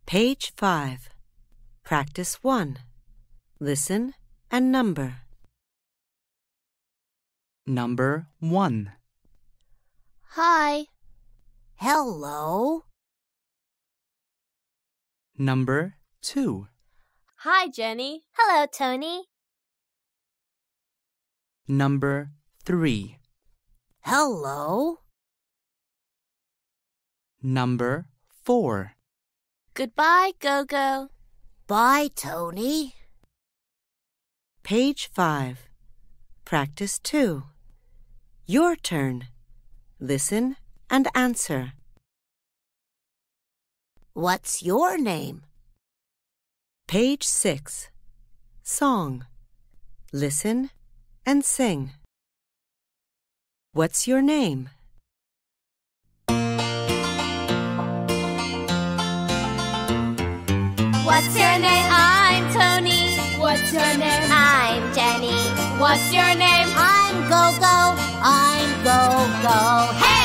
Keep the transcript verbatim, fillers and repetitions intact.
Page five. Practice one. Listen and number. Number one. Hi. Hello. Number two. Hi, Jenny. Hello, Tony. Number three. Hello. Number four. Goodbye, Gogo. Bye, Tony. Page five. Practice two. Your turn. Listen and answer. What's your name? Page six. Song. Listen and sing. What's your name? What's your name? I'm Tony. What's your name? I'm Jenny. What's your name? I'm Gogo. I'm Gogo. Hey!